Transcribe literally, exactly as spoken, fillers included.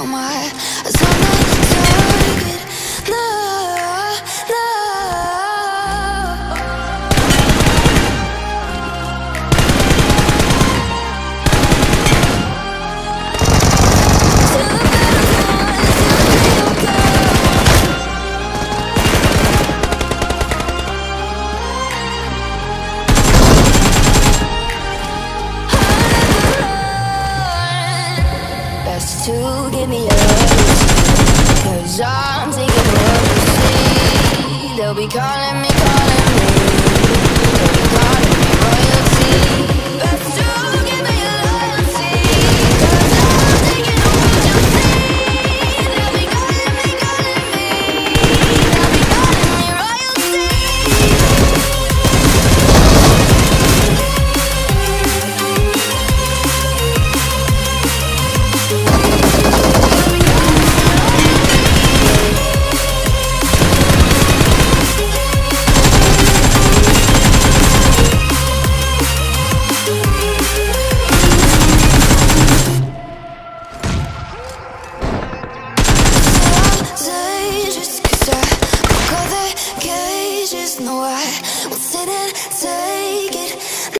You're my summer target. No, no. Best to give me a raise, cause I'm taking what you see. They'll be calling me